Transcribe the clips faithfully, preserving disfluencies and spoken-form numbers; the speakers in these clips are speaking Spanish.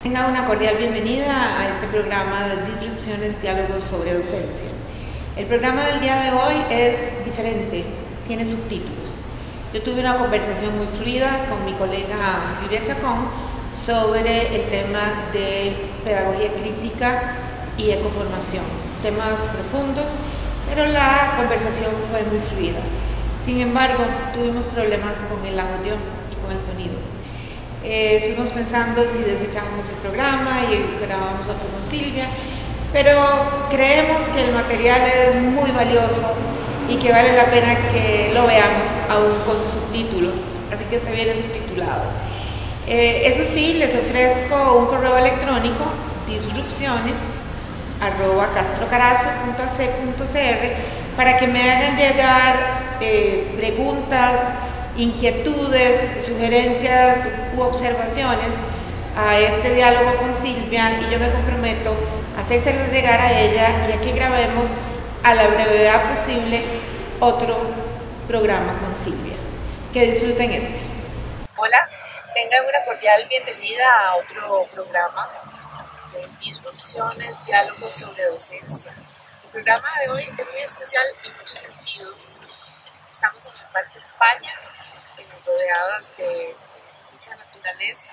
Tenga una cordial bienvenida a este programa de Disrupciones, Diálogos sobre Docencia. El programa del día de hoy es diferente, tiene subtítulos. Yo tuve una conversación muy fluida con mi colega Silvia Chacón sobre el tema de pedagogía crítica y ecoformación, temas profundos, pero la conversación fue muy fluida. Sin embargo, tuvimos problemas con el audio y con el sonido. Eh, estuvimos pensando si desechábamos el programa y grabábamos otro con Silvia, pero creemos que el material es muy valioso y que vale la pena que lo veamos aún con subtítulos, así que este viene subtitulado. Eh, eso sí, les ofrezco un correo electrónico, disrupciones arroba castrocarazo punto a c punto c r, para que me hagan llegar eh, preguntas, inquietudes, sugerencias u observaciones a este diálogo con Silvia, y yo me comprometo a hacérselas llegar a ella y a que grabemos a la brevedad posible otro programa con Silvia. Que disfruten este. Hola, tengan una cordial bienvenida a otro programa de Disrupciones, Diálogos sobre Docencia. El programa de hoy es muy especial en muchos sentidos. Estamos en el Parque España, rodeadas de mucha naturaleza.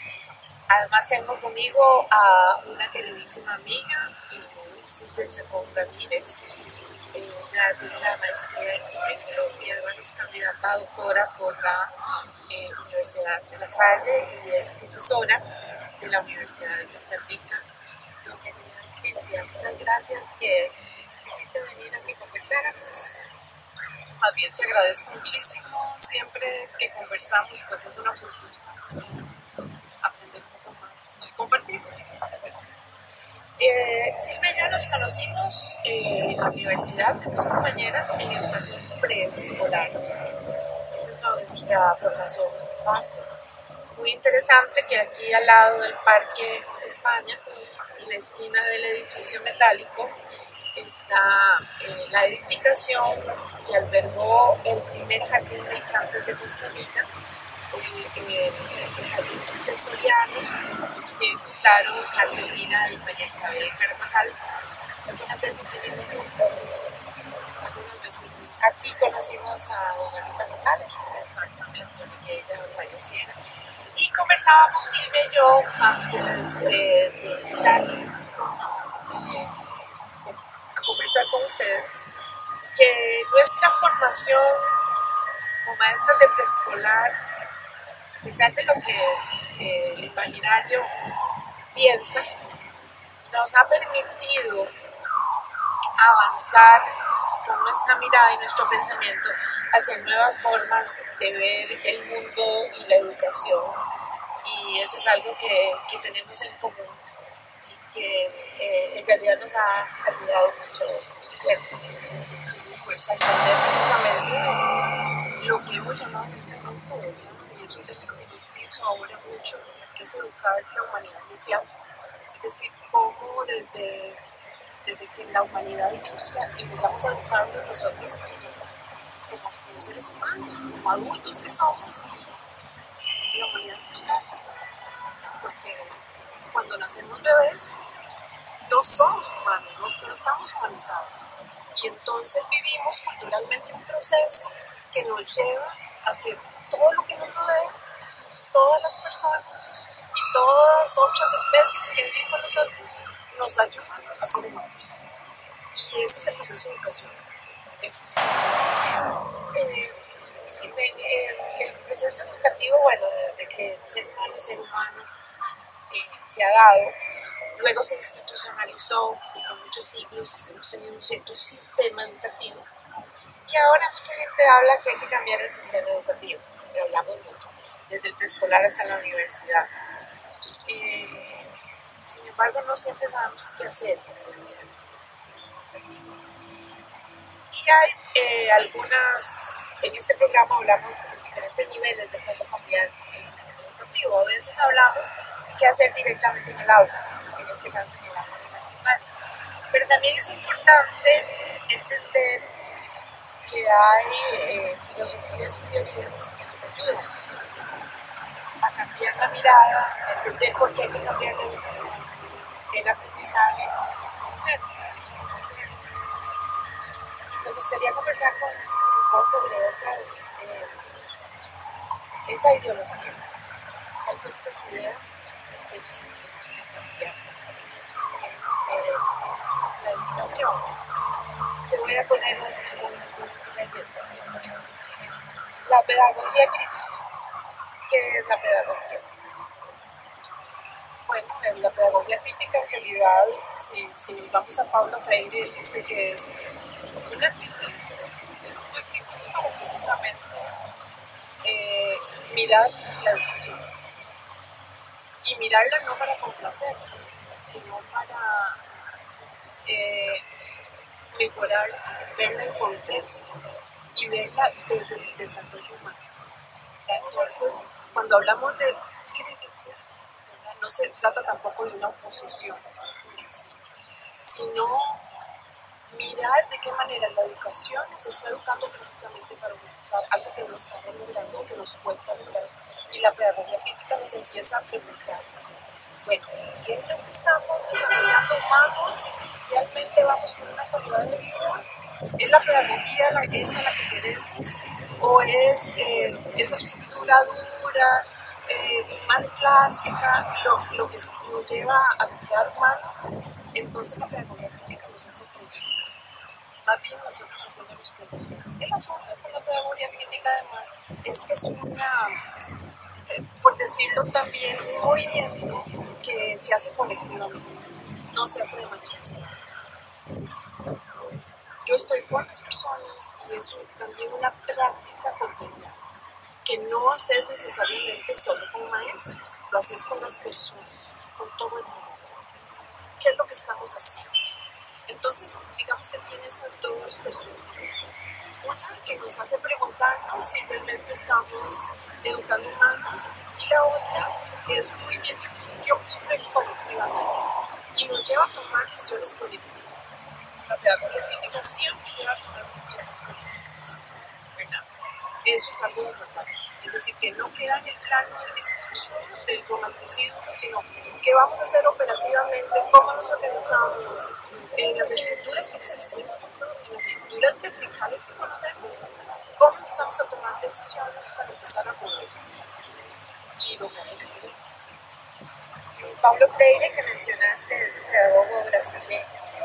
Además tengo conmigo a una queridísima amiga, Silvia Chacón Ramírez. Ella tiene una maestría en currículum y además es candidata a doctora por la eh, Universidad de La Salle y es profesora de la Universidad de Costa Rica. Bienvenida, Silvia, muchas gracias que quisiste venir a que conversáramos. Más bien te agradezco muchísimo. Siempre que conversamos, pues es una oportunidad de aprender un poco más y compartir. Entonces, eh, Silvia y yo nos conocimos eh, en la universidad, fuimos compañeras en educación preescolar. Esa es nuestra formación base. Muy interesante que aquí al lado del Parque España, en la esquina del edificio metálico, está eh, la edificación que albergó el primer jardín de infantes de Costa Rica, el, el, el jardín de Soriano, que fundaron Carolina y María Isabel Carvajal. Algunas veces vinimos juntos, algunas veces aquí conocimos a doña Luisa González, exactamente, de que ella falleciera. Y conversábamos Silvia y yo antes de, de empezar conversar con ustedes, que nuestra formación como maestras de preescolar, a pesar de lo que eh, el imaginario piensa, nos ha permitido avanzar con nuestra mirada y nuestro pensamiento hacia nuevas formas de ver el mundo y la educación, y eso es algo que, que tenemos en común y que eh, en realidad nos ha ayudado mucho, ¿cierto? Pues a entender precisamente lo que hemos llamado mentalmente, y es un término que yo utilizo ahora mucho, que es educar la humanidad inicial. Es decir, cómo desde, desde que la humanidad inicia empezamos a educarnos nosotros como, como seres humanos, como adultos que somos, y la humanidad inicial. Porque cuando nacemos bebés, no somos humanos, no, no estamos humanizados. Y entonces vivimos culturalmente un proceso que nos lleva a que todo lo que nos rodea, todas las personas y todas las otras especies que viven con nosotros, nos ayudan a ser humanos. Y ese es el proceso de educación. Eso es. Eh, sí, el, el proceso educativo, bueno, desde que el ser humano es ser humano, eh, se ha dado. Luego se institucionalizó y por muchos siglos hemos tenido un cierto sistema educativo. Y ahora mucha gente habla que hay que cambiar el sistema educativo. Le hablamos mucho, desde el preescolar hasta la universidad. Eh, sin embargo, no siempre sabemos qué hacer con el sistema educativo. Y hay eh, algunas, en este programa hablamos de diferentes niveles de cómo cambiar el sistema educativo. A veces hablamos qué hacer directamente en el aula, en este caso en el aula universitaria. Pero también es importante entender que hay eh, filosofías y teorías que nos ayudan a cambiar cambiar la mirada, entender por qué hay que cambiar la educación, el aprendizaje y hacer. Me gustaría conversar con vos sobre esas, eh, esa ideología, cuáles son esas ideas que nos quieren cambiar este, la educación. Te voy a poner un, un, un ejemplo. La pedagogía crítica. ¿Qué es la pedagogía? Bueno, la pedagogía crítica en realidad, si, si vamos a Paulo Freire, él dice que es una actitud, es una actitud para precisamente eh, mirar la educación. Y mirarla no para complacerse, sino para eh, mejorar, verla en contexto y verla desde el desarrollo humano. Entonces, cuando hablamos de crítica, no se trata tampoco de una oposición, sino mirar de qué manera la educación nos está educando precisamente para humanizar algo que no estamos logrando, que nos cuesta lograr. Y la pedagogía crítica nos empieza a preguntar, bueno, ¿qué es lo que estamos desarrollando humanos? ¿Realmente vamos por una calidad de vida? ¿Es la pedagogía la, esa la que queremos? ¿O es eh, esa estructura dura, eh, más clásica, lo, lo que nos lleva a quedar mal? Entonces la pedagogía crítica nos hace preguntas. Más bien nosotros hacemos preguntas. El asunto con la pedagogía crítica además es que es una, por decirlo también, un movimiento que se hace colectivamente, no se hace de manera aislada. Yo estoy con las personas y es también una práctica cotidiana, que no haces necesariamente solo con maestros, lo haces con las personas, con todo el mundo. ¿Qué es lo que estamos haciendo? Entonces, digamos que tiene esas dos perspectivas. Una que nos hace preguntarnos si realmente estamos educando humanos, y la otra que es un movimiento que ocurre colectivamente y nos lleva a tomar decisiones políticas. La pedagogía crítica siempre lleva a tomar decisiones políticas, ¿verdad? Eso es algo importante. Es decir, que no queda en el plano del discurso, del romanticismo, sino que vamos a hacer operativamente, cómo nos organizamos, en las estructuras que existen, en las estructuras verticales que conocemos, cómo empezamos a tomar decisiones para empezar a mover y lograr el cambio. Paulo Freire, que mencionaste, es un pedagogo brasileño.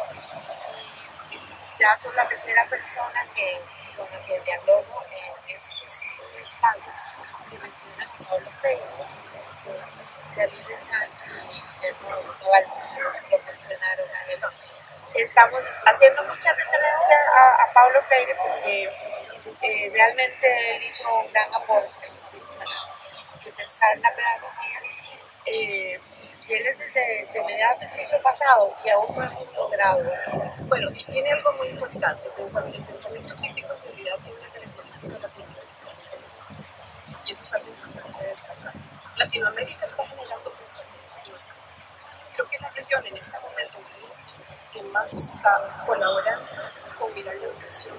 Ya sos la tercera persona que, con la que dialogo en estos espacios que mencionan a Paulo Freire. Este, David de Chan y Guillermo Zabal lo mencionaron a él. Estamos haciendo mucha referencia a, a Paulo Freire porque eh, realmente él hizo un gran aporte de pensar en la pedagogía. Eh, y él es desde de mediados del siglo pasado y aún no hemos logrado. Bueno, y tiene algo muy importante, el pensamiento crítico en realidad tiene una característica latinoamericana, y eso es algo importante de destacar. Latinoamérica está generando pensamiento. Creo que es la región en este momento que más nos está colaborando con mirar la educación.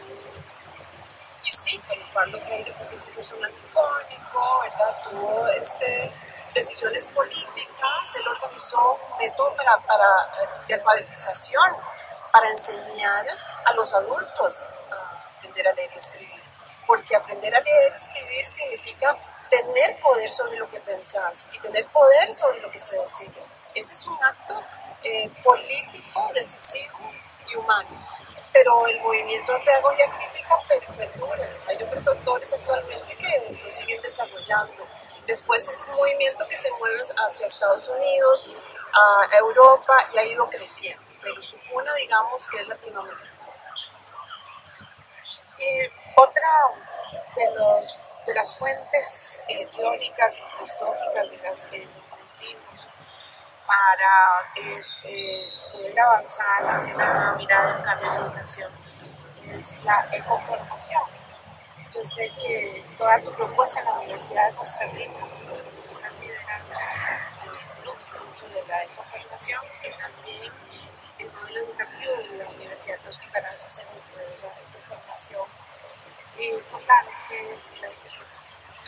Y sí, bueno, Paulo Freire, porque es un personaje icónico, ¿verdad? Tuvo este, decisiones políticas, él organizó un método para, para, de alfabetización, para enseñar a los adultos a aprender a leer y escribir. Porque aprender a leer y escribir significa tener poder sobre lo que pensás y tener poder sobre lo que se decide. Ese es un acto eh, político, decisivo y humano. Pero el movimiento de pedagogía crítica perdura. Hay otros autores actualmente que lo siguen desarrollando. Después es un movimiento que se mueve hacia Estados Unidos, a Europa y ha ido creciendo. Pero su cuna, digamos, que es Latinoamérica. Eh, otra de, los, de las fuentes eh, teóricas y filosóficas de las que discutimos para este, poder avanzar hacia una mirada de un cambio de educación es la ecoformación. Yo sé que toda tu propuesta en la Universidad de Costa Rica están liderando se nutre mucho de la ecoformación y también el modelo educativo de la Universidad de Costa Rica se nutre de la ecoformación. Eh, contanos qué es la ecoformación.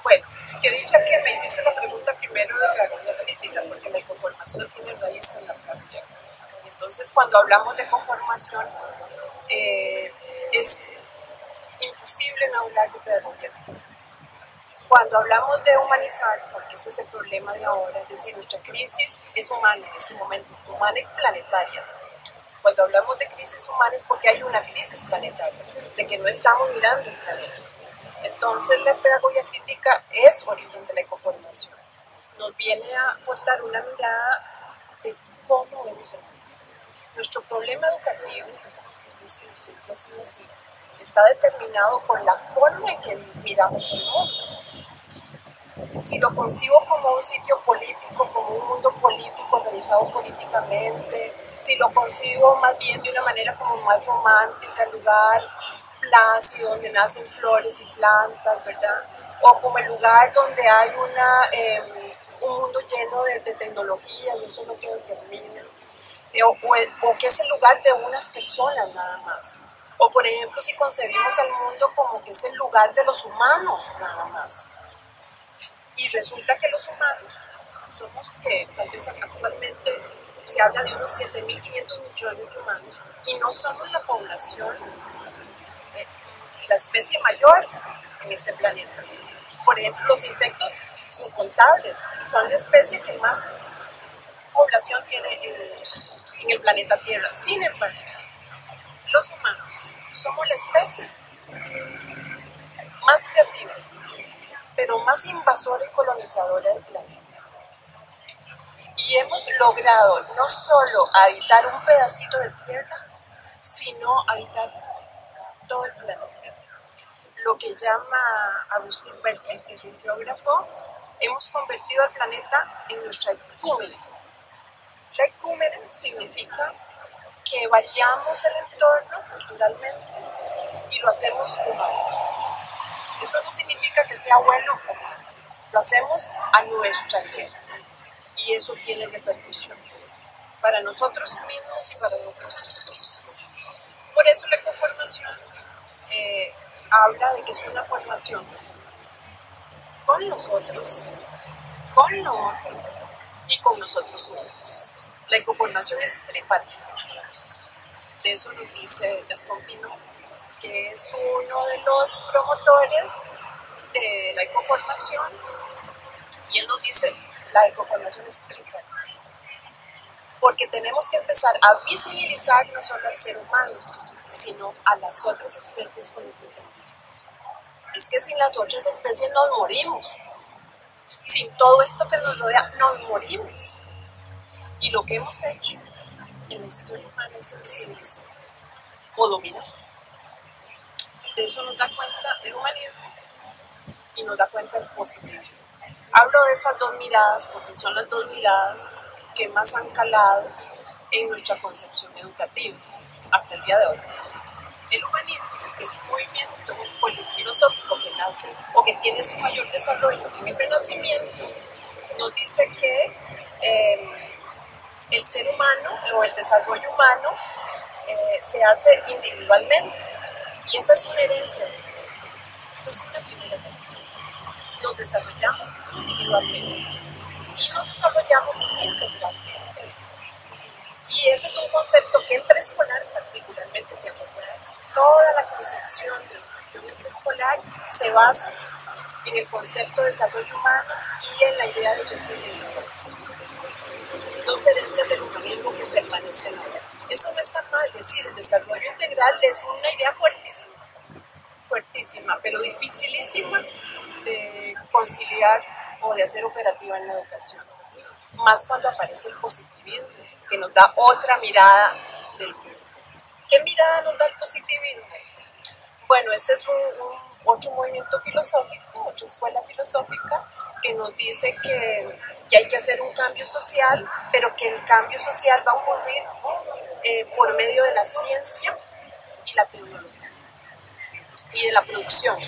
Bueno, que dicha que me hiciste la pregunta primero de pedagogía crítica, porque la ecoformación tiene raíz en la práctica. Entonces, cuando hablamos de ecoformación, eh, es imposible no hablar de pedagogía crítica. Cuando hablamos de humanizar, porque ese es el problema de ahora, es decir, nuestra crisis es humana en este momento, humana y planetaria. Cuando hablamos de crisis humana es porque hay una crisis planetaria, de que no estamos mirando el planeta. Entonces la pedagogía crítica es origen de la ecoformación. Nos viene a aportar una mirada de cómo vemos el mundo. Nuestro problema educativo, es decir, así, está determinado por la forma en que miramos el mundo. Si lo concibo como un sitio político, como un mundo político organizado políticamente, si lo concibo más bien de una manera como más romántica, el lugar plácido donde nacen flores y plantas, ¿verdad? O como el lugar donde hay una, eh, un mundo lleno de, de tecnología y eso es lo que determina. Eh, o, o, o que es el lugar de unas personas nada más. O por ejemplo, si concebimos al mundo como que es el lugar de los humanos nada más. Y resulta que los humanos somos que tal vez actualmente se habla de unos siete mil quinientos millones de humanos y no somos la población, eh, la especie mayor en este planeta. Por ejemplo, los insectos incontables son la especie que más población tiene en, en el planeta Tierra. Sin embargo, los humanos somos la especie más creativa, pero más invasora y colonizadora del planeta. Y hemos logrado no solo habitar un pedacito de tierra, sino habitar todo el planeta. Lo que llama Agustín Berkeley, que es un geógrafo, hemos convertido al planeta en nuestra ecúmene. La ecúmene significa que variamos el entorno culturalmente y lo hacemos humano. Eso no significa que sea bueno o malo, lo hacemos a nuestra manera y eso tiene repercusiones para nosotros mismos y para otras especies. Por eso la ecoformación eh, habla de que es una formación con nosotros, con lo otro y con nosotros mismos. La ecoformación es tripartita. De eso nos dice Gaston Pinault, que es uno de los promotores de la ecoformación, y él nos dice, la ecoformación es tripartita, porque tenemos que empezar a visibilizar no solo al ser humano, sino a las otras especies con las que convivimos. Es que sin las otras especies nos morimos, sin todo esto que nos rodea nos morimos, y lo que hemos hecho en la historia humana es invisibilizar o dominar. De eso nos da cuenta el humanismo y nos da cuenta el positivismo. Hablo de esas dos miradas porque son las dos miradas que más han calado en nuestra concepción educativa hasta el día de hoy. El humanismo es un movimiento filosófico que nace o que tiene su mayor desarrollo en el Renacimiento. Nos dice que eh, el ser humano o el desarrollo humano eh, se hace individualmente. Y esa es una herencia, esa es una primera herencia. Nos desarrollamos individualmente y nos desarrollamos integralmente. Y ese es un concepto que en preescolar particularmente te acuerdas. Toda la concepción de educación en preescolar se basa en el concepto de desarrollo humano y en la idea de crecimiento. Dos herencias del humanismo que permanecen ahora. Eso no está mal, es decir, el desarrollo integral es una idea fuertísima, fuertísima, pero dificilísima de conciliar o de hacer operativa en la educación. Más cuando aparece el positivismo, que nos da otra mirada del mundo. ¿Qué mirada nos da el positivismo? Bueno, este es un, un, otro movimiento filosófico, otra escuela filosófica, que nos dice que, que hay que hacer un cambio social, pero que el cambio social va a ocurrir eh, por medio de la ciencia y la tecnología y de la producción.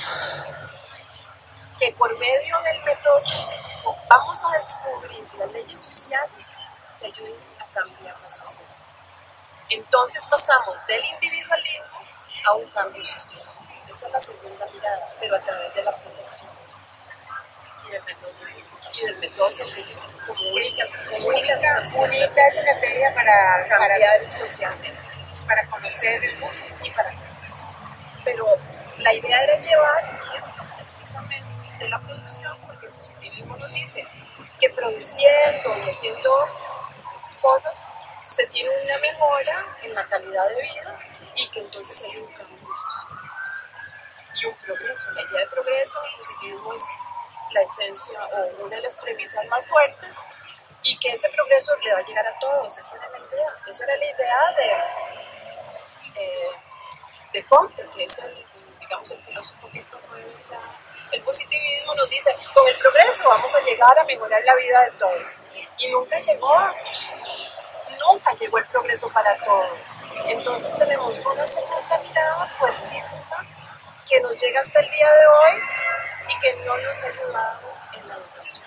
Que por medio del método científico vamos a descubrir las leyes sociales que ayuden a cambiar la sociedad. Entonces pasamos del individualismo a un cambio social. Esa es la segunda mirada, pero a través de la producción. método científico y del método científico como única, como única, única estrategia para cambiar socialmente, para conocer el mundo y para conocer. Pero la idea era llevar precisamente de la producción, porque el positivismo nos dice que produciendo y haciendo cosas se tiene una mejora en la calidad de vida y que entonces hay un cambio social y un progreso. La idea de progreso, el positivismo es la esencia o una de las premisas más fuertes y que ese progreso le va a llegar a todos. Esa era la idea, esa era la idea de, de, de Comte, que es el, digamos, el filósofo que promueve la, el positivismo. Nos dice, con el progreso vamos a llegar a mejorar la vida de todos. Y nunca llegó, nunca llegó el progreso para todos. Entonces tenemos una segunda mirada fuertísima que nos llega hasta el día de hoy y que no nos ha ayudado en la educación.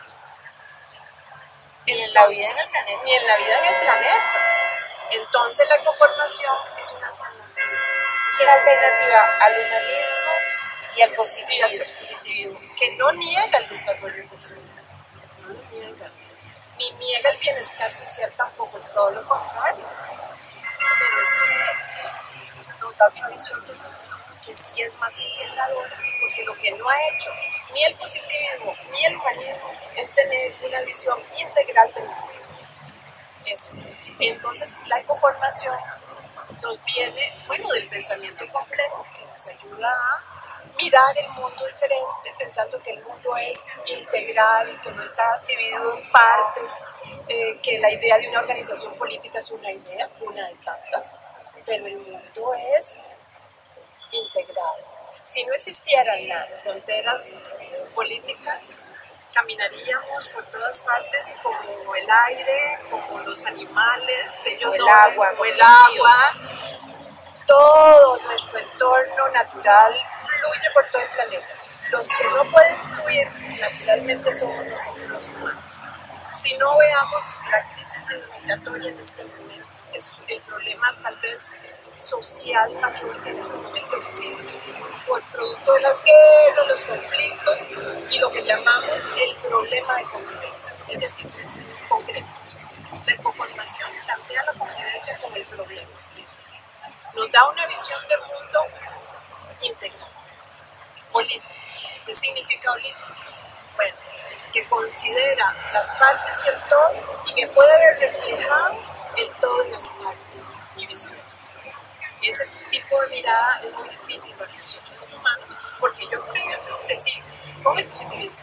Ni en la vida en el planeta. Ni en la vida en el planeta. Entonces la conformación es una alternativa. Es una alternativa al humanismo y al positivismo. positivismo que no niega el desarrollo personal. No lo niega. Ni niega el bienestar social tampoco, todo lo contrario. Pero es una otra visión que sí es más integradora, porque lo que no ha hecho ni el positivismo ni el humanismo es tener una visión integral del mundo. Eso. Entonces la ecoformación nos viene, bueno, del pensamiento complejo que nos ayuda a mirar el mundo diferente, pensando que el mundo es integral, que no está dividido en partes, eh, que la idea de una organización política es una idea, una de tantas, pero el mundo es integrado. Si no existieran las fronteras políticas, caminaríamos por todas partes como el aire, como los animales, ellos o el no, agua, o el agua. Todo nuestro entorno natural fluye por todo el planeta. Los que no pueden fluir naturalmente somos nosotros los humanos. Si no veamos la crisis migratoria en este momento, es el problema tal vez social mayor que en este momento existe por producto de las guerras, los conflictos y lo que llamamos el problema de convivencia, es decir, concreto. La ecoformación plantea la convivencia como el problema que existe. Nos da una visión del mundo integral, holística. ¿Qué significa holística? Bueno, que considera las partes y el todo y que puede ver reflejado el todo en las partes y viceversa. Ese tipo de mirada es muy difícil para nosotros los humanos porque yo, por ejemplo, crecí con el positivismo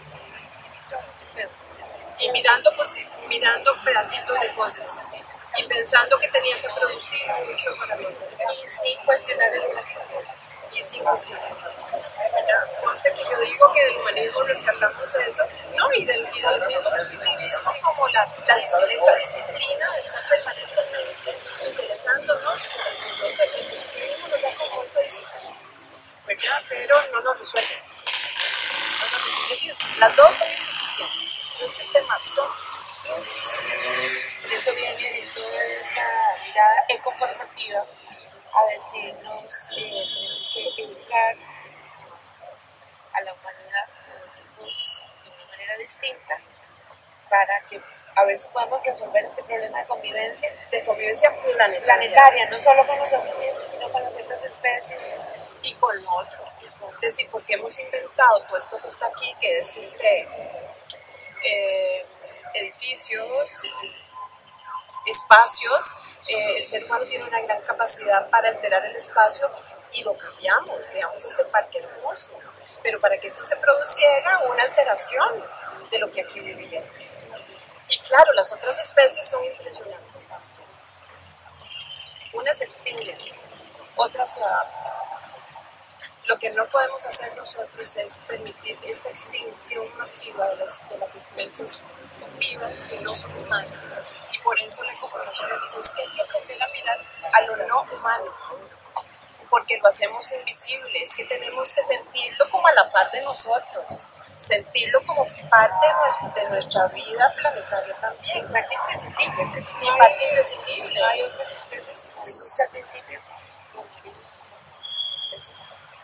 y mirando, pues, mirando pedacitos de cosas y pensando que tenía que producir mucho para mí y sin cuestionar el humanismo y sin cuestionar conste que yo digo que del humanismo rescatamos eso, no, y del, y del mismo positivismo, así como la, la, esa disciplina de estar permanentemente interesándonos por el mundo. O sea, el positivismo nos da como esa disciplina, ¿verdad? Pero no nos resuelve. No nos resuelve. Es decir, las dos son insuficientes, no es que estén mal, son insuficientes. Por eso viene toda esta mirada ecoformativa a decirnos que eh, tenemos que educar a la humanidad, decirnos de una manera distinta, para que a ver si podemos resolver este problema de convivencia, de convivencia planetaria, planetaria, no solo con nosotros mismos, sino con las otras especies y con lo otro. Es decir, porque hemos inventado todo esto que está aquí, que es este eh, edificios, espacios. Eh, el ser humano tiene una gran capacidad para alterar el espacio y lo cambiamos. Veamos este parque hermoso. Pero para que esto se produciera una alteración de lo que aquí vivía. Y claro, las otras especies son impresionantes también. Unas se extinguen, otras se adaptan. Lo que no podemos hacer nosotros es permitir esta extinción masiva de las, de las especies vivas que no son humanas. Y por eso la ecoformación nos dice es que hay que aprender a mirar a lo no humano, porque lo hacemos invisible, es que tenemos que sentirlo como a la par de nosotros, sentirlo como parte de nuestra, de nuestra vida planetaria también. Parte imprescindible, es decir, y parte imprescindible. No hay otras especies, como dijiste al principio, como vimos. Entonces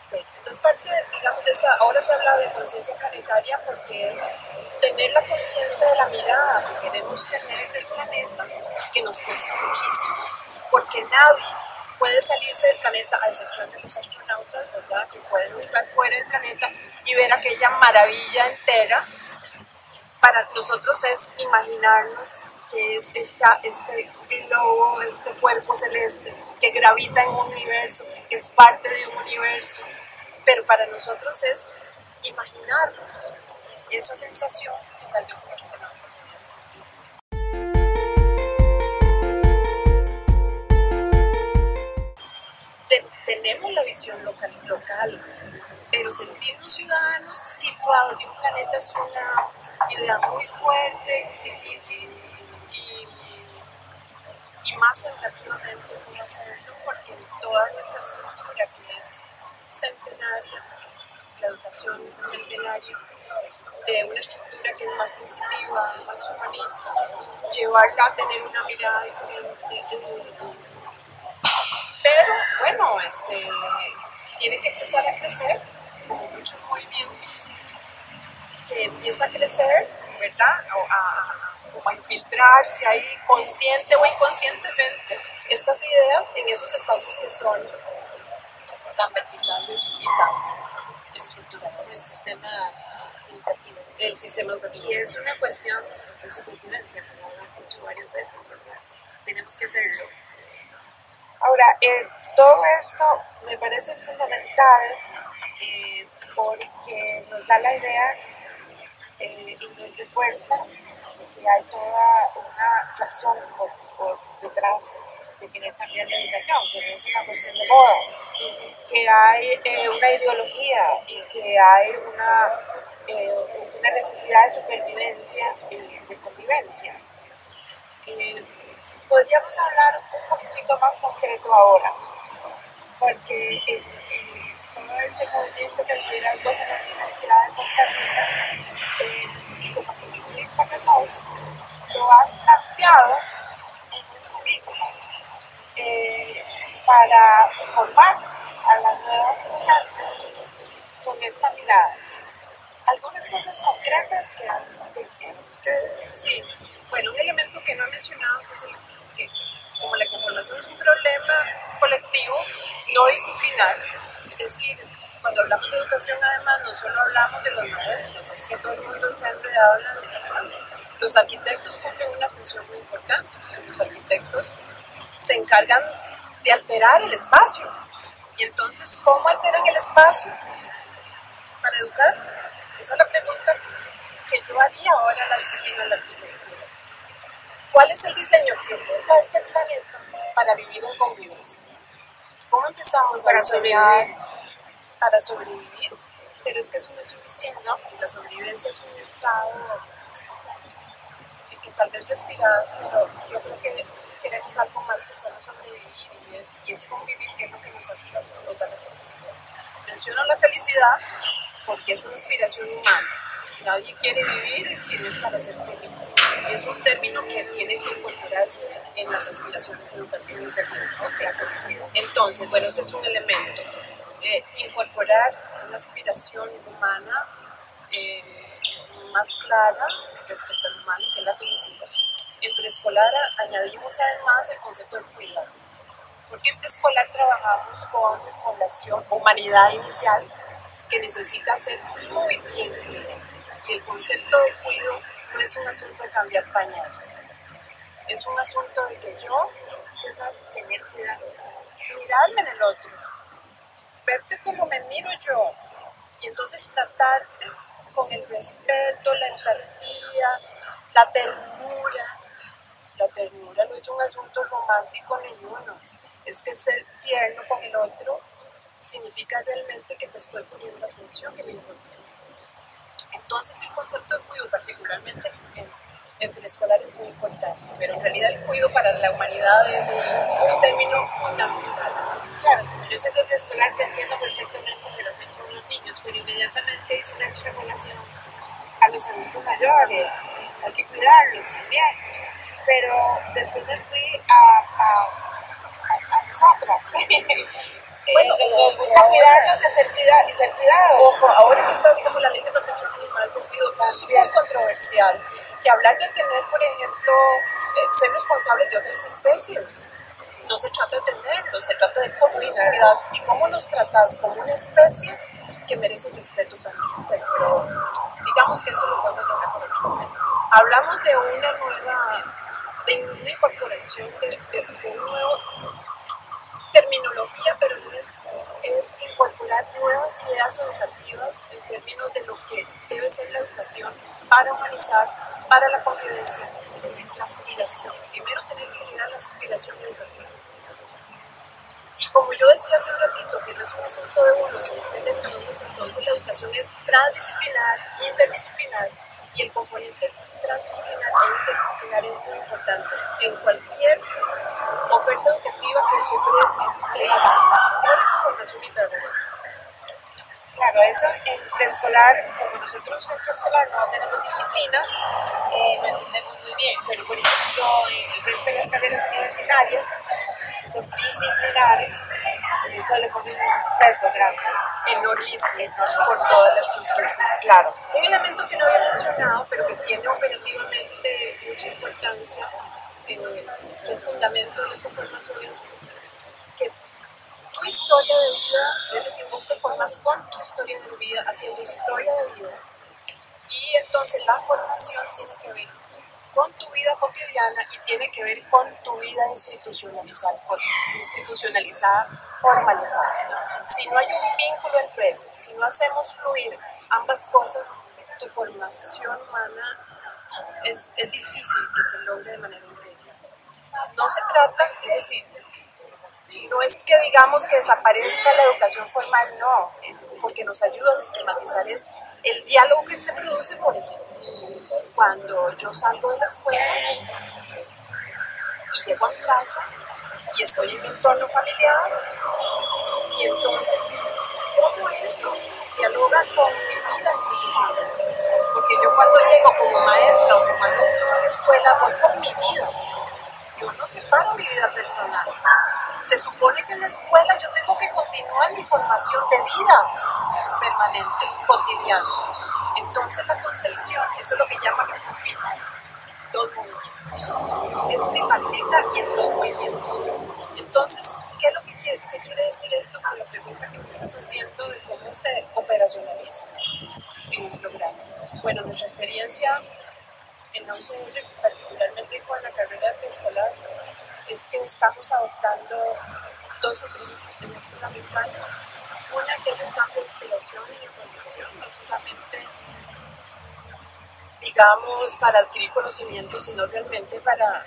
Entonces, parte, de, digamos, de esta, ahora se habla de conciencia planetaria porque es tener la conciencia de la mirada que queremos tener del planeta, que nos cuesta muchísimo, porque nadie puede salirse del planeta, a excepción de los astronautas, ¿verdad?, que pueden estar fuera del planeta y ver aquella maravilla entera. Para nosotros es imaginarnos que es esta, este globo, este cuerpo celeste que gravita en un universo, que es parte de un universo, pero para nosotros es imaginar esa sensación que tal vez un astronauta puede sentir. Tenemos la visión local, local, pero sentirnos ciudadanos situados de un planeta es una idea muy fuerte, difícil y, y más educativamente muy hacerlo, porque toda nuestra estructura que es centenaria, la educación centenaria, de una estructura que es más positiva, más humanista, llevarla a tener una mirada diferente es muy difícil. Pero bueno, este, tiene que empezar a crecer, como muchos movimientos, que empieza a crecer, ¿verdad? A, a, como a infiltrarse ahí consciente o inconscientemente estas ideas en esos espacios que son tan verticales y tan estructurales. El sistema educativo. El sistema educativo. Y es una cuestión de supervivencia, como lo han dicho varias veces, ¿verdad? Tenemos que hacerlo. Ahora, eh, todo esto me parece fundamental eh, porque nos da la idea eh, y nos refuerza que hay toda una razón por, por detrás de querer cambiar la educación, que no es una cuestión de modas, que hay eh, una ideología y que hay una, eh, una necesidad de supervivencia y de convivencia. Eh, Podríamos hablar un poquito más concreto ahora, porque en, en todo este movimiento de liderazgo en la Universidad de Costa Rica, eh, y como economista que sos, lo has planteado en un currículum eh, para formar a las nuevas docentes con esta mirada. Algunas cosas concretas que, has, que hicieron ustedes. Sí, bueno, un elemento que no he mencionado, que es el que, como la conformación es un problema colectivo, no disciplinar, es decir, cuando hablamos de educación, además, no solo hablamos de los maestros, es que todo el mundo está enredado en la educación. Los arquitectos cumplen una función muy importante. Los arquitectos se encargan de alterar el espacio. Y entonces, ¿cómo alteran el espacio para educar? Esa es la pregunta que yo haría ahora en la disciplina de la arquitectura. ¿Cuál es el diseño que ocupa este planeta para vivir en convivencia? ¿Cómo empezamos a diseñar para sobrevivir? Pero es que eso no es suficiente, ¿no? La sobrevivencia es un estado que tal vez respiramos, pero yo creo que queremos algo más que solo sobrevivir y es, y es convivir, que es lo que nos hace la felicidad. Menciono la felicidad porque es una aspiración humana. Nadie quiere vivir si no es para ser feliz. Y es un término que tiene que incorporarse en las aspiraciones educativas de la felicidad. Entonces, bueno, ese es un elemento. Eh, incorporar una aspiración humana eh, más clara respecto al humano, que es la felicidad. En preescolar añadimos además el concepto de cuidado. Porque en preescolar trabajamos con población, humanidad inicial, que necesita ser muy bien cuidada. Y el concepto de cuido no es un asunto de cambiar pañales, es un asunto de que yo debo tener cuidado, mirarme en el otro, verte como me miro yo, y entonces tratarte con el respeto, la empatía, la ternura. La ternura no es un asunto romántico ni uno, es que ser tierno con el otro significa realmente que te estoy poniendo atención, que me importas. Entonces el concepto de cuidado, particularmente en, en preescolar, es muy importante, pero en realidad el cuidado para la humanidad es un término fundamental. Claro, yo sé que en preescolar te entiendo perfectamente en relación con los niños, pero inmediatamente hice una extrapolación a los adultos mayores, hay que cuidarlos también, pero después me fui a, a, a, a nosotras. Bueno, eh, nos gusta cuidarnos de ser cuidados y ser cuidados. Ojo, ahora que está, digamos, la ley de protección animal, que ha sido súper controversial, que hablar de tener, por ejemplo, eh, ser responsables de otras especies. No se trata de tenerlos, se trata de cómo los cuidas y cómo los tratas como una especie que merece respeto también. Pero, pero digamos que eso lo podemos dejar por otro momento. Hablamos de una nueva, de una incorporación de, de, de un nuevo terminología, pero no es, es incorporar nuevas ideas educativas en términos de lo que debe ser la educación para humanizar, para la convivencia, es decir, la aspiración. Primero tener que mirar la aspiración educativa. Y como yo decía hace un ratito, que no es un asunto de uno, sino de todos, entonces la educación es transdisciplinar, interdisciplinar, y el componente transdisciplinar e interdisciplinar es muy importante en cualquier oferta educativa que se precie de formación y pedagogía. Claro, eso en preescolar, como nosotros en preescolar no tenemos disciplinas, eh, lo entendemos muy bien, pero por ejemplo en el resto de las carreras universitarias son disciplinares, y eso le pone un reto grande, enormísimo, por toda la estructura. Claro. Un elemento que no había mencionado, pero que tiene operativamente mucha importancia, eh, que es fundamento de esta formación, es que tu historia de vida, es decir, vos te formas con tu historia de vida, haciendo historia de vida, y entonces la formación tiene que ver con tu vida cotidiana y tiene que ver con tu vida institucionalizada, institucionalizada, formalizada. Si no hay un vínculo entre eso, si no hacemos fluir ambas cosas, tu formación humana es, es difícil que se logre de manera inmediata. No se trata, es decir, no es que digamos que desaparezca la educación formal, no, porque nos ayuda a sistematizar es el diálogo que se produce, por ejemplo, cuando yo salgo de la escuela y llego a mi casa y estoy en mi entorno familiar y entonces cómo eso dialoga con mi vida institucional, porque yo cuando llego como maestra o como alumno a la escuela voy con mi vida, yo no separo mi vida personal. Se supone que en la escuela yo tengo que continuar mi formación de vida permanente, cotidiana. Entonces la concepción, eso es lo que llaman los dos mundos. Es tripartita y en dos movimientos. Entonces, ¿qué es lo que quiere, se quiere decir esto con la pregunta que me estás haciendo de cómo se operacionaliza en un programa? Bueno, nuestra experiencia en la U C R, particularmente con la carrera de preescolar, es que estamos adoptando dos o tres estrategias fundamentales. Una que es un campo de inspiración y información, no solamente, digamos, para adquirir conocimiento, sino realmente para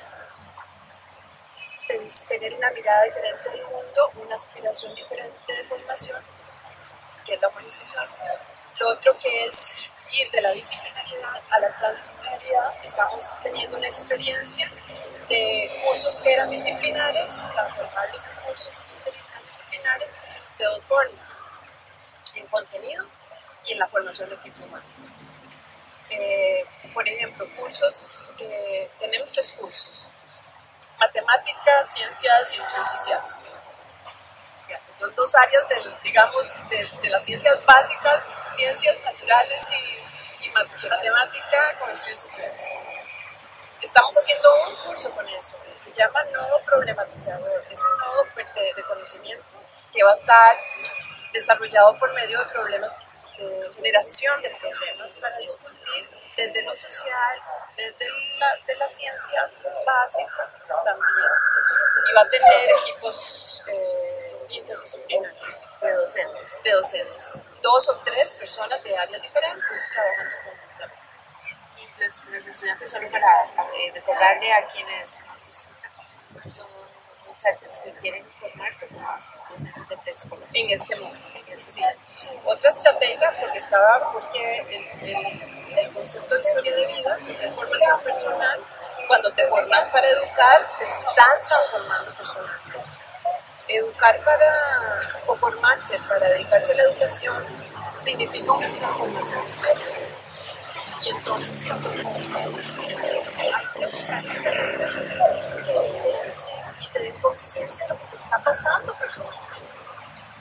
tener una mirada diferente del mundo, una aspiración diferente de formación, que es la humanización. Lo otro que es ir de la disciplinaridad a la transdisciplinaridad. Estamos teniendo una experiencia de cursos que eran disciplinares, transformarlos en cursos interdisciplinares de dos formas, en contenido y en la formación de equipo humano. Eh, por ejemplo, cursos, eh, tenemos tres cursos: matemáticas, ciencias y estudios sociales. Son dos áreas, del, digamos, de, de las ciencias básicas, ciencias naturales y, y matemática con estudios sociales. Estamos haciendo un curso con eso, se llama Nodo Problematizador. Es un nodo de, de conocimiento que va a estar desarrollado por medio de problemas, de generación de problemas para discutir desde lo social, desde la, de la ciencia básica también. Y va a tener equipos eh, interdisciplinarios de docentes. de docentes, dos o tres personas de áreas diferentes trabajando conjuntamente. Y los, los estudiantes, solo para eh, recordarle a quienes nos escuchan, son muchachas que quieren formarse como docentes de preescolar. En este momento, sí. Otra estrategia, porque estaba, porque el, el, el concepto de historia de vida, que es formación personal, cuando te formas para educar, te estás transformando personalmente. Educar para, o formarse para dedicarse a la educación, significa una transformación personal. Y entonces, cuando hay que buscar estrategias que evidencien y te den conciencia de lo que te está pasando personalmente.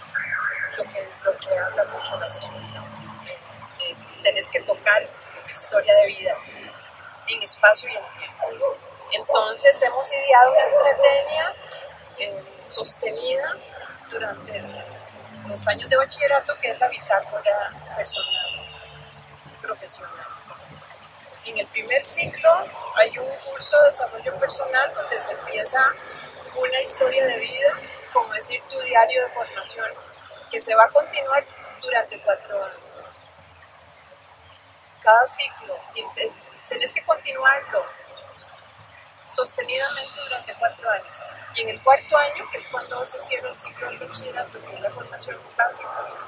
que habla mucho la historia, ¿no? eh, eh, tenés que tocar tu historia de vida en espacio y en tiempo. Entonces hemos ideado una estrategia eh, sostenida durante el, los años de bachillerato, que es la bitácora personal profesional. En el primer ciclo hay un curso de desarrollo personal donde se empieza una historia de vida, como decir tu diario de formación, que se va a continuar durante cuatro años. Cada ciclo, y tenés que continuarlo sostenidamente durante cuatro años. Y en el cuarto año, que es cuando se cierra el ciclo del bachillerato, que es la formación básica,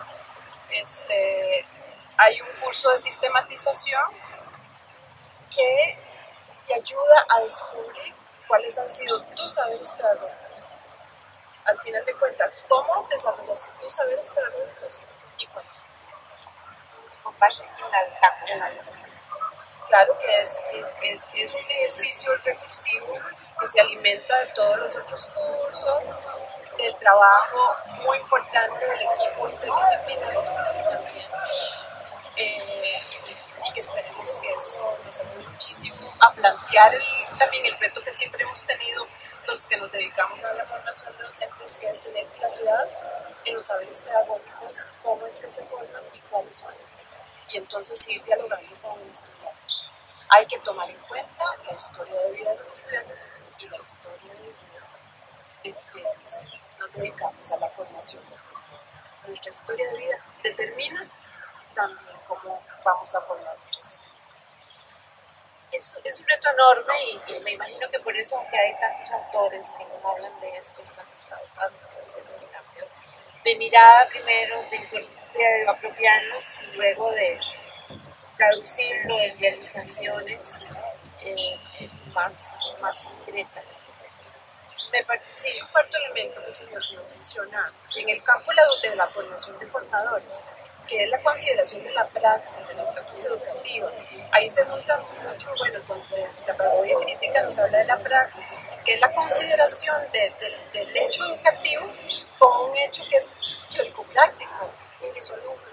este, hay un curso de sistematización que te ayuda a descubrir cuáles han sido tus saberes pedagógicos. Al final de cuentas, ¿cómo desarrollaste tus saberes pedagógicos y cuáles? Con base en una bitácora. Claro que es, es, es un ejercicio recursivo que se alimenta de todos los otros cursos, del trabajo muy importante del equipo interdisciplinario también. Eh, y que esperemos que eso nos ayude muchísimo a plantear el, también el reto que siempre hemos tenido los que nos dedicamos a la formación de docentes, que es tener claridad en los saberes pedagógicos, cómo es que se forman y cuáles son, y entonces ir dialogando con el estudiante. Hay que tomar en cuenta la historia de vida de los estudiantes y la historia de vida de quienes nos dedicamos a la formación. Nuestra historia de vida determina también cómo vamos a formar nuestras escuelas. Es, es un reto enorme y, y me imagino que por eso, aunque hay tantos autores que nos hablan de esto, nos han estado dando ese cambio de mirada primero, de, de apropiarnos y luego de traducirlo en realizaciones eh, más, más concretas. Me parece un cuarto elemento que se me olvidó mencionar. En el campo de la, de la formación de formadores, que es la consideración de la praxis, de la praxis educativa. Ahí se junta mucho, bueno, entonces la pedagogía crítica nos habla de la praxis, que es la consideración de, de, del hecho educativo como un hecho que es teórico-práctico, indisoluble.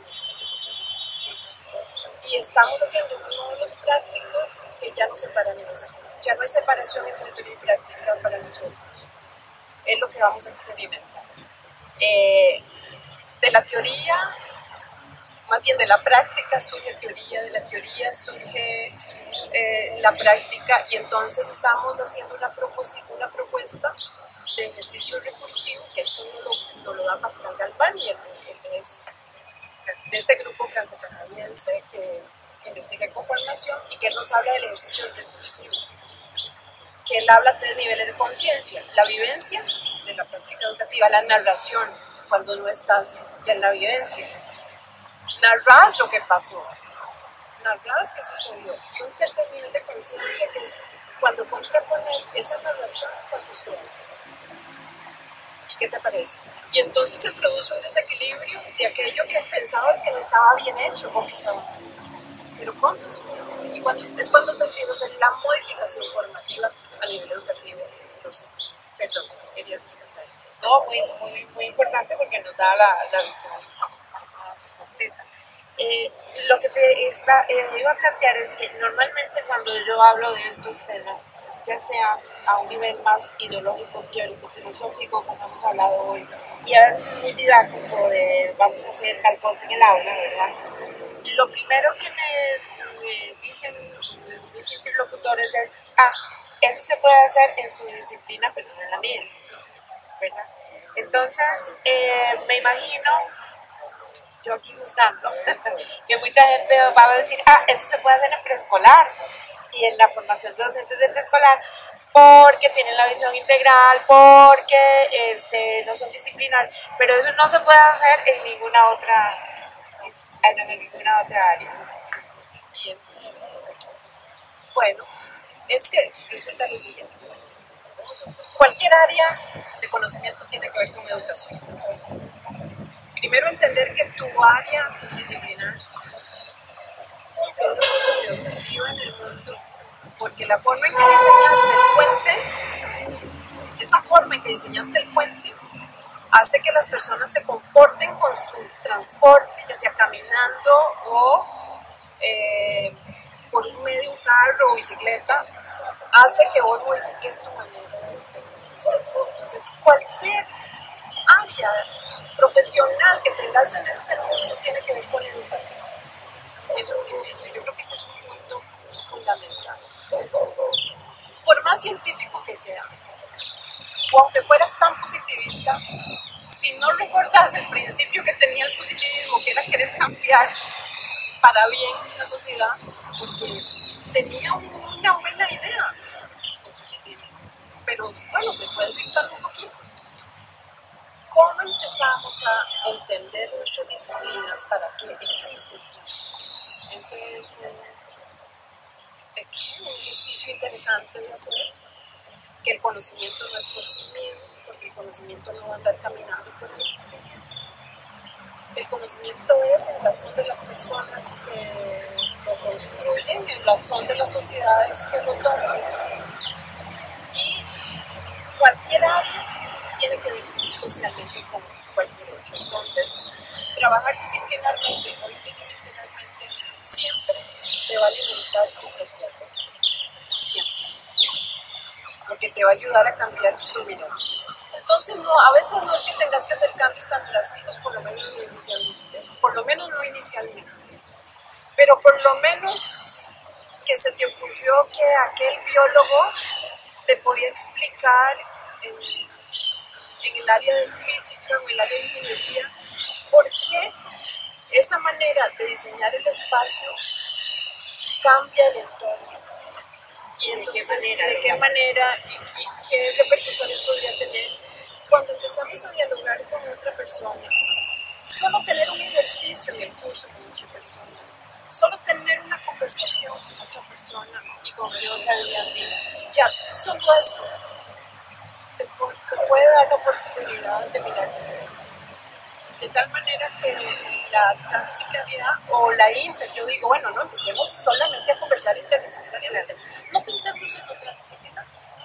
Y estamos haciendo módulos prácticos que ya no separan eso. Ya no hay separación entre teoría y práctica para nosotros. Es lo que vamos a experimentar. Eh, de la teoría, más bien de la práctica surge teoría, de la teoría surge eh, la práctica, y entonces estamos haciendo una, una propuesta de ejercicio recursivo, que esto no lo, no lo da Pascal Galván, y es de este grupo franco-canadiense que investiga ecoformación y que nos habla del ejercicio recursivo, que él habla tres niveles de conciencia: la vivencia de la práctica educativa, la narración, cuando no estás ya en la vivencia, narras lo que pasó, narras qué sucedió, y un tercer nivel de conciencia que es cuando contrapones esa narración con tus creencias. ¿Y qué te parece? Y entonces se produce un desequilibrio de aquello que pensabas que no estaba bien hecho o que estaba mal hecho, pero con tus creencias. Y cuando, es cuando se empieza a hacer la modificación formativa a nivel educativo. Entonces, perdón, quería rescatar esto. No, muy, muy, muy importante porque nos da la, la visión más completa. Eh, lo que te está, eh, iba a plantear es que normalmente cuando yo hablo de estos temas, ya sea a un nivel más ideológico, teórico, filosófico, como hemos hablado hoy, y a veces muy didáctico de vamos a hacer tal cosa en el aula, ¿verdad? Lo primero que me, me dicen mis interlocutores es, ah, eso se puede hacer en su disciplina, pero no en la mía, ¿verdad? Entonces, eh, me imagino, yo aquí buscando, que mucha gente va a decir, ah, eso se puede hacer en preescolar y en la formación de docentes de preescolar, porque tienen la visión integral, porque este, no son disciplinarios, pero eso no se puede hacer en ninguna otra, en ninguna otra área. Bien. Bueno, es que resulta lo siguiente: cualquier área de conocimiento tiene que ver con educación. Primero, entender que tu área disciplinar es una posición educativa en el mundo, porque la forma en que diseñaste el puente, esa forma en que diseñaste el puente, hace que las personas se comporten con su transporte, ya sea caminando o eh, por un medio, un carro o bicicleta, hace que vos modifiques tu manera de conducir. Entonces, cualquier área profesional que tengas en este mundo tiene que ver con educación. Eso primero, yo creo que ese es un punto fundamental. Por más científico que sea, o aunque fueras tan positivista, si no recordás el principio que tenía el positivismo, que era querer cambiar para bien la sociedad, porque tenía una buena idea el positivismo, pero bueno, se fue desvirtuando un poquito. ¿Cómo empezamos a entender nuestras disciplinas para qué existen? Ese es un, un ejercicio interesante de hacer, que el conocimiento no es por sí mismo, porque el conocimiento no va a andar caminando por ahí. El conocimiento es en razón de las personas que lo construyen, en razón de las sociedades que lo toman, y cualquier área tiene que ver socialmente con cualquier otro. Entonces, trabajar disciplinarmente o interdisciplinarmente siempre te va a alimentar tu recuerdo, siempre, porque te va a ayudar a cambiar tu mirada. Entonces, no, a veces no es que tengas que hacer cambios tan drásticos, por lo menos no inicialmente, por lo menos no inicialmente, pero por lo menos que se te ocurrió que aquel biólogo te podía explicar en, en el área de física o en el área de ingeniería por qué esa manera de diseñar el espacio cambia el entorno. Y entonces, ¿de qué manera, de qué manera y, y qué repercusiones podría tener cuando empezamos a dialogar con otra persona? Solo tener un ejercicio en el curso con otra persona, solo tener una conversación con otra persona y con el otro ya, solo eso te, te puede dar la oportunidad de mirar de tal manera que la transdisciplinaridad o la inter, yo digo, bueno, no empecemos solamente a conversar interdisciplinariamente, no pensemos en lo transdisciplinar.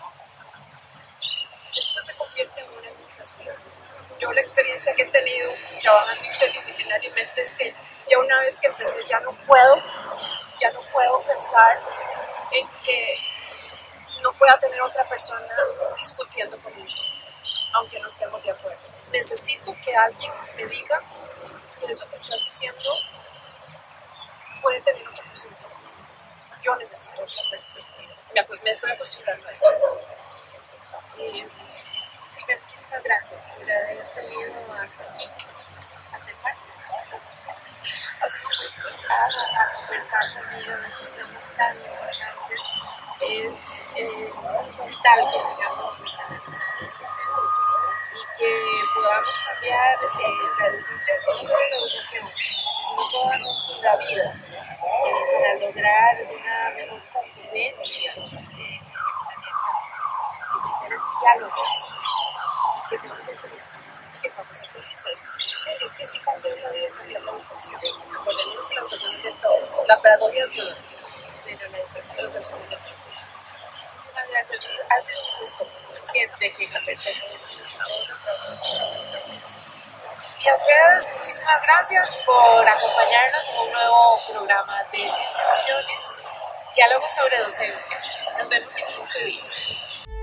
Después se convierte en una necesidad. Yo la experiencia que he tenido trabajando interdisciplinariamente es que ya una vez que empecé ya no puedo, ya no puedo pensar en que no pueda tener otra persona discutiendo conmigo, aunque no estemos de acuerdo. Necesito que alguien me diga que eso que estás diciendo puede tener otra posibilidad. Yo necesito esa perspectiva. Pues me estoy acostumbrando a eso. Eh, Silvia, muchísimas gracias por haber venido hasta aquí, hasta el parque, así como esto, a, a conversar conmigo de estos temas tan importantes. Es eh, vital que sigamos profesionalizando estos temas y que podamos cambiar eh, la educación, no solo la educación, sino toda nuestra vida, eh, para lograr una mejor convivencia eh, en el planeta, y tener diálogos que podamos ser felices y que podamos ser felices. Es que si cambiar la vida, cambiar la educación. Recordemos que la educación es de todos, la pedagogía es de uno, pero la educación, la educación es de todos. Muchísimas gracias, ha sido un gusto siempre que la persona y a ustedes muchísimas gracias por acompañarnos en un nuevo programa de Disrupciones, Diálogos sobre Docencia. Nos vemos en quince días.